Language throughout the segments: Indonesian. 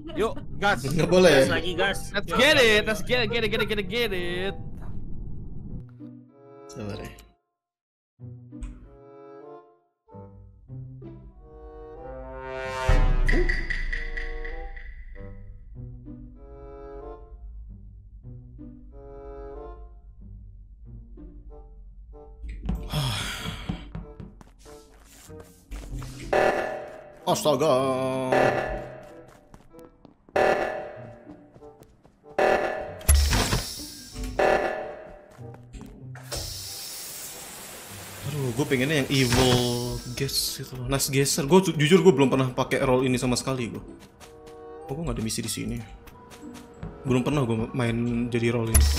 Yuk, gas. Nggak boleh. Gas lagi gas. Let's get it. Let's get it. Sabar ya. Astaga. Aduh, gue pengennya yang evil guess itu, Nas Geser. Gue jujur gue belum pernah pakai role ini sama sekali gue. Oh, gue nggak ada misi di sini. Belum pernah gue main jadi role ini.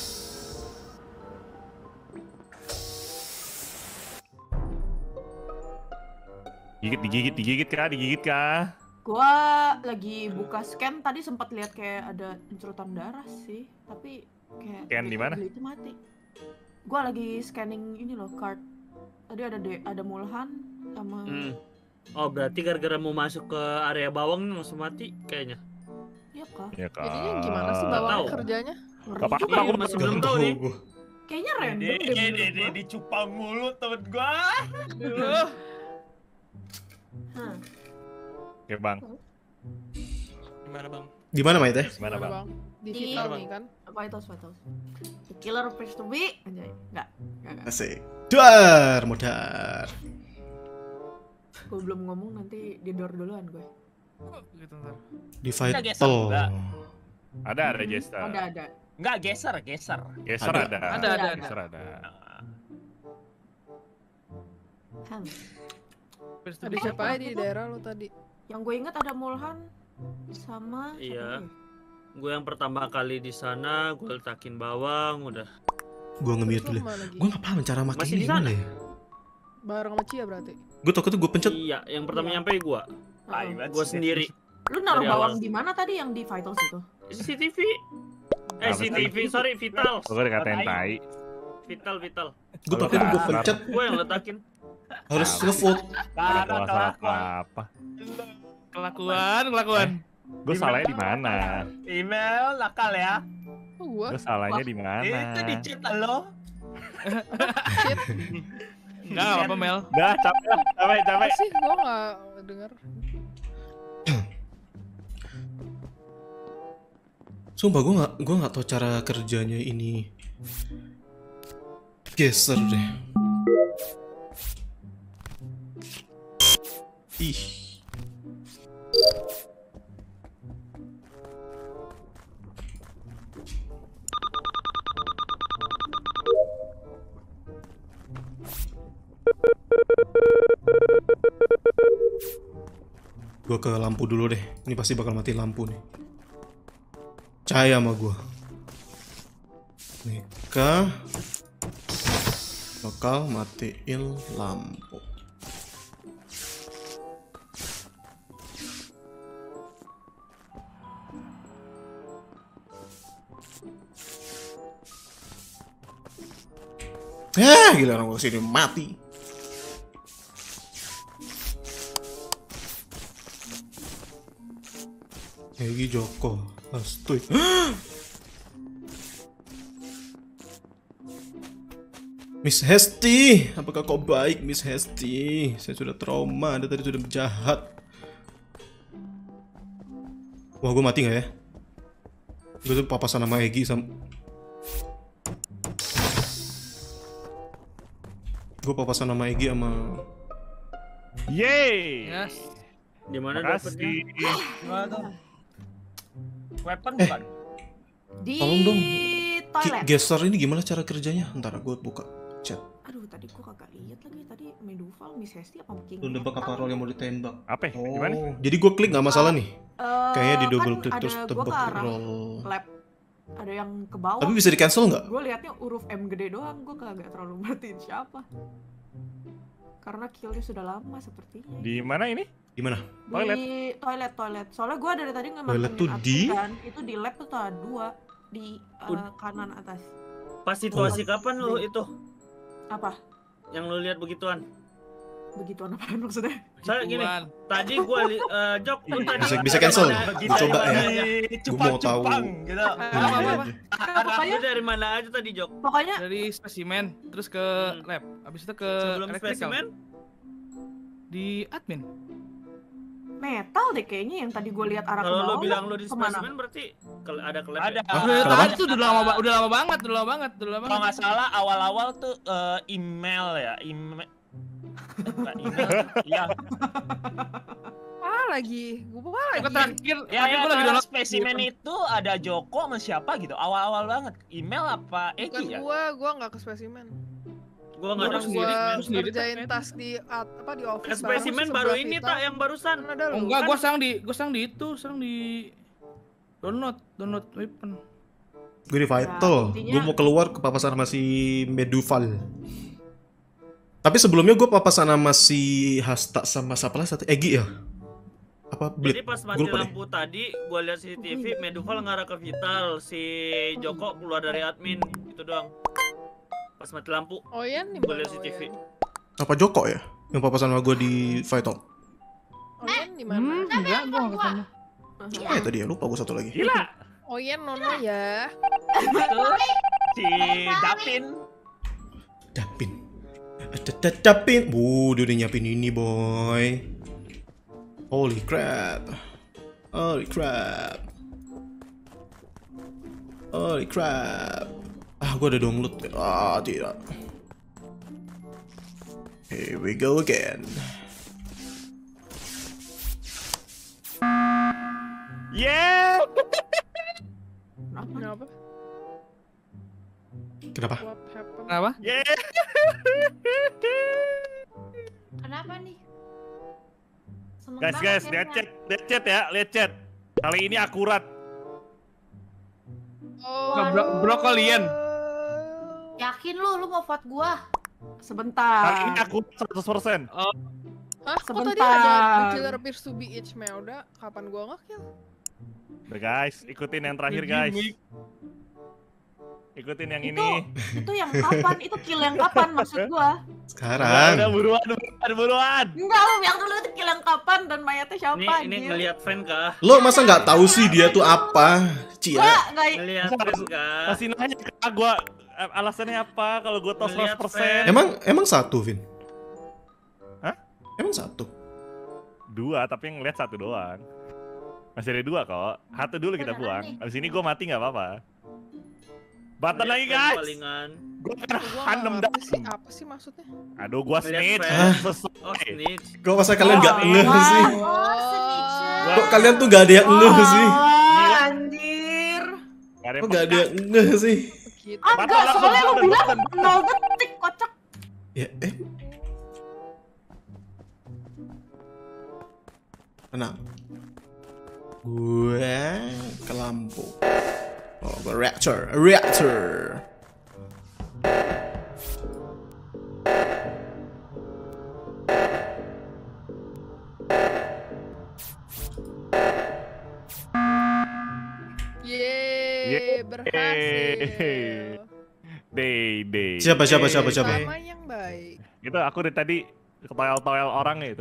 Digigit kah? Gua lagi buka scan tadi sempat lihat kayak ada encerutan darah sih, tapi kayak Scan di mana? itu mati. Gua lagi scanning ini loh card. Tadi ada Mulhan sama Oh berarti gara-gara mau masuk ke area bawang langsung mati kayaknya. iya kah? Ya kak. Jadinya gimana sih bawahnya Tahu. kerjanya? Gak apa-apa, Juga aku nih, masih belum tahu nih. Kayaknya random deh menurut gua. Dicupang mulu temen gua. Oke bang. Gimana bang? Di mana Maite? Gimana bang? Di Di- Vital nih kan? Vital. The killer appears to be anjay. Enggak. Asik. Dar, modar. Gue belum ngomong nanti di door duluan gue. Gitu ntar. Di Geser Vital. enggak? Ada Jester. Ada. Enggak, geser. Geser Ada. ada. Ada. Geser ada. Ada siapa aja di daerah lo tadi? Yang gue ingat ada Mulhan sama Iya. siapa lagi? Gue yang pertama kali di sana, gue letakin bawang, udah. Gue nge-mute dulu. Rumah lagi. Gue nggak paham cara Masih makin di gimana sana? ya. Bareng sama Cia berarti. Gue takutnya gue pencet. Iya, yang pertama nyampe gue. Heeh. Gue sendiri. Lu naruh Dari bawang awal. di mana tadi yang di Vitals itu? CCTV. Apa sih? CCTV, sorry, Vital. Gue dikatain tai. Vital. Gue takutnya gue pencet. Gue yang letakin. Harus nge-vote. Ada masalah apa? Kelakuan. Gue salahnya di mana? Email nakal ya. Oh, gua. Gue salahnya di mana? Itu di chat lo. Enggak apa-apa Mel. Dah capek. Apa sih? Gua nggak denger. Sumpah gue nggak tahu cara kerjanya ini. Geser deh. Ih. Gue ke lampu dulu deh. Ini pasti bakal mati lampu nih. Percaya sama gue. Nika bakal matiin lampu. Gila orang gue sini mati. Egi Joko, astuy. Miss Hesti, apakah kau baik, Miss Hesti? Saya sudah trauma, Anda tadi sudah jahat. Wah, gue mati nggak ya? Gue tuh papasan sama Egi sama. Gue papasan sama Egi sama. Yeay. Yes. Di mana Makasih. dapetnya? Gimana tuh? Weapon bukan? Di Tolong dong. toilet. Geser ini gimana cara kerjanya? Ntar gue buka chat. Aduh, tadi gua kagak lihat lagi. Tadi Meduval, Miss Hesti apa King? Lu nebak apa role yang mau ditembak? Apa? Gimana? Jadi gue klik nggak masalah nih. Kayaknya di double kan klik terus ada gua tebak ke arah role. lab. Ada yang ke bawah. Tapi bisa di cancel nggak? Gue liatnya huruf M gede doang. Gue kagak terlalu merhatiin siapa. Karena killnya sudah lama sepertinya. Di mana ini? Gimana? Di toilet. Soalnya gue dari tadi Toilet tuh ngemantengin di? kan. Itu di lab tuh ada 2 di kanan atas. Pas situasi kapan lu itu? Apa? Yang lu lihat begituan? Begituan apaan maksudnya? Saya gini, Buan. tadi gua Jok tuh tadi Bisa cancel. dari Dicoba mana ya. aja? Gua mau tahu. gitu. Apa? Arahnya dari mana aja tadi Jok? Pokoknya Dari spesimen terus ke lab. Habis itu ke Sebelum electrical. spesimen? Di admin. metal deh kayaknya yang tadi gue lihat arah ke Kalau bawah. lo bilang lo di kemana? spesimen berarti ada ke lab Ada. ya? Kenapa? Tadi tuh udah lama banget. Kalau nggak salah awal-awal tuh email ya, email. Iya. Apa lagi? Gua Aku terakhir Ya, gue lagi download spesimen itu ada Joko sama siapa gitu. Awal-awal banget. Email apa bukan Egi ya? gua nggak ke spesimen. Gua nggak ada sendiri, Gua gua sendiri, ngerjain Ted. tas di di office. spesimen baru ini tak yang barusan. Kan ada Oh, lu. enggak, Kan gue sang di download weapon. Gue di Vital. Nah, intinya- Gue mau keluar ke papasan sama si Meduval. Tapi sebelumnya gue papasan sama si Hasta sama siapa lah satu Egi ya? Apa Jadi Blip? pas Gue mati lupa deh. lampu tadi, gua lihat CCTV, Meduval ngarah ke Vital, si Joko keluar dari admin, itu doang. Pas mati lampu, Oyen di gua mana? lihat CCTV. Apa Joko ya? Yang papasan sama gue di Vital. Oyen di mana? Enggak, gue nggak ketemu. Eh tadi ya lupa gue satu lagi. Gila. Oyen Nono ya. Itu si Dapin. Dapin. Dapin. Dia udah nyiapin ini boy. Holy crap. Holy crap. Holy crap. Ah, gue udah download. Ah, tidak. Here we go again. Yeah. Kenapa? Kenapa? What happened? Kenapa? Yeah. Kenapa nih? Seneng Guys, banget lihat kayaknya. chat ya, lihat chat. Kali ini akurat. Oh. Brokolian. Yakin lu mau vote gua? Kali Sebentar. ini akurat 100%. Hah? Kok tadi Sebentar. ada The Killer appears to be Ichmelda? Kapan gua nge-kill? Udah guys, ikutin yang terakhir guys. Ikutin yang Itu- ini. Itu yang kapan? Itu kill yang kapan maksud gua? Udah Sekarang. buruan. Enggak, lu yang dulu itu kill yang kapan dan mayatnya siapa? Ini anjir? ngelihat fan kah? Lo masa nggak tahu sih dia tuh apa? Cia. Enggak. Ngelihat fan kah? Masih nanya ke gua alasannya apa kalau gua tos Ngeliat 100%? Emang satu, Vin? Hah? Emang satu? Dua, tapi yang ngeliat satu doang. Masih ada dua kok. Satu dulu kita Beneran buang. nih. Abis ini gua mati nggak apa-apa. Button lagi Ngeliat fan guys. Palingan. Gua Gua kena nggak hanem ngerti sih, dah. apa sih maksudnya? Aduh, gua Ngeliat snitch. fan. Sesuai. Oh, snitch. Kok masa kalian nggak ngeh sih? Oh, snitcher. Kok kalian tuh nggak ada yang ngeh sih? Oh, anjir. Gak ada Kok nggak ada yang ngeh sih? Gitu. Ah, enggak, Button, soalnya lu button, bilang button. 0 detik, kocak. Ya, tenang. Gue ke lampu. Oh, gue reactor. Yeay, berhasil. Day. Siapa? Sama yang baik. Itu aku dari tadi ketoel-toel orang itu.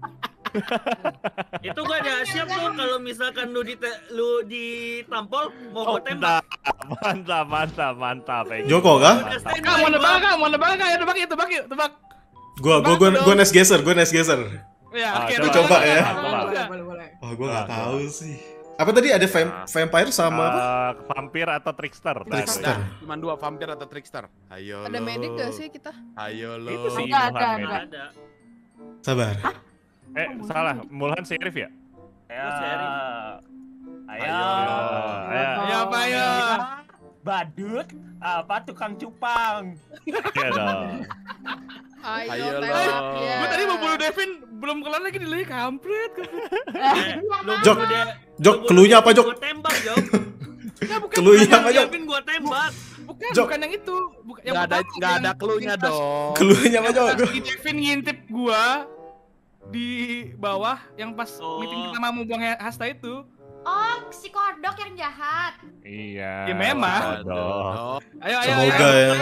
Itu gua ada siap tuh kalau misalkan lu ditampol mau gua tembak. Mantap. Joko kah? Udah standby Kak, mau gua. nebak kak, ya tebak yuk. Gue nes geser. Ya, Ah, oke. coba ya. Boleh. Oh, gue nggak tahu sih. Apa tadi ada vampire sama apa? Vampir atau trickster? Trickster. Cuma dua vampir atau trickster. Ayo Ada lo. medic gak sih kita? Ayo lo. Itu sih Ada, Mulhan ada. Medic. Ada. Sabar. Salah. Mulhan sheriff ya? Ya. Sheriff. Ayo. Ya, apa ya? Badut apa tukang cupang? Iya dong. Ayo, lo. tembak ya. Gue tadi mau bunuh Devin, belum kelar lagi delay kampret. Jok, cluenya apa, Jok? Gua tembak, Jok. Cluenya apa, Jok? Devin gua tembak. Jok. Bukan yang itu. Yang Nggak pertama, ada cluenya yang dong. Cluenya apa, Jok? pas si Devin ngintip gua di bawah yang pas Oh. meeting pertama mau buang Hasta itu. Oh, si kodok yang jahat. Iya. Ya, memang. Bodoh. Aduh. Ayo. Semoga ya.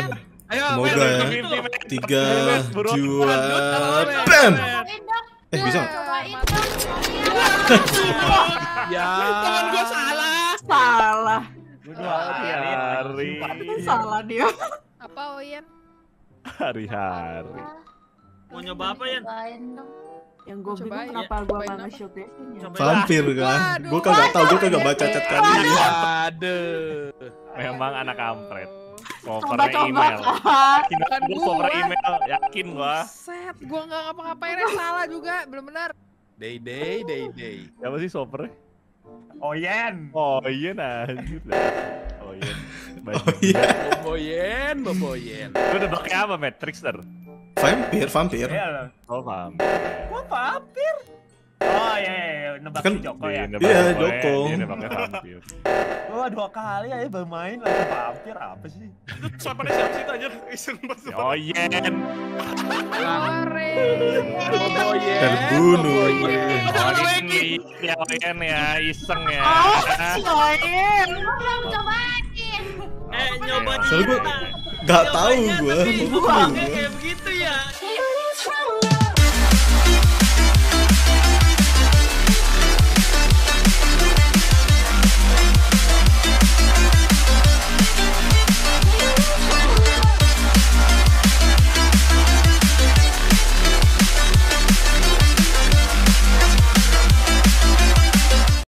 Ayo, Semoga Mer, ya. gitu. 3, Buruan. 2, Mer. bam! Cobain dong. Bisa. Cobain mati. dong. Ya. Temen gua salah. Salah. Hari-hari. Salah dia. Apa Oyen? Hari-hari. Mau nyoba apa, Yan? Cobain dong. Yang gue bingung Cobain. kenapa gue Cobain gak apa? nge-shoot Devin ya. Cobain. Vampir kan. Waduh. Gue kagak tahu, gue kagak baca chat kali ini. Aduh. Memang anak kampret. Coba-coba Covernya email. kan. Yakin Bukan gue cover gua. email, yakin gua. Set, gua nggak ngapa-ngapain salah juga, belum benar. Day. Siapa sih sopernya? Oyen. Oh iya anjir. Oh iya. Oh iya. Boboyen. Lu udah pakai apa, Matt? Trickster? Vampir. Iya loh. Oh, paham. Gua vampir. Oh iya, nebak Kan- si Joko ya. Iya, Joko. Dia nebaknya vampir. Gua 2 kali aja baru main langsung vampir apa sih? Itu siapa sih itu anjir? Iseng banget. Oh iya. Sore. Terbunuh. Oh ini ya Oyen ya, iseng ya. Si Oyen. Belum cobain. Nyobain. Soalnya gue gak tahu gue. Nyobainnya tapi pakai kayak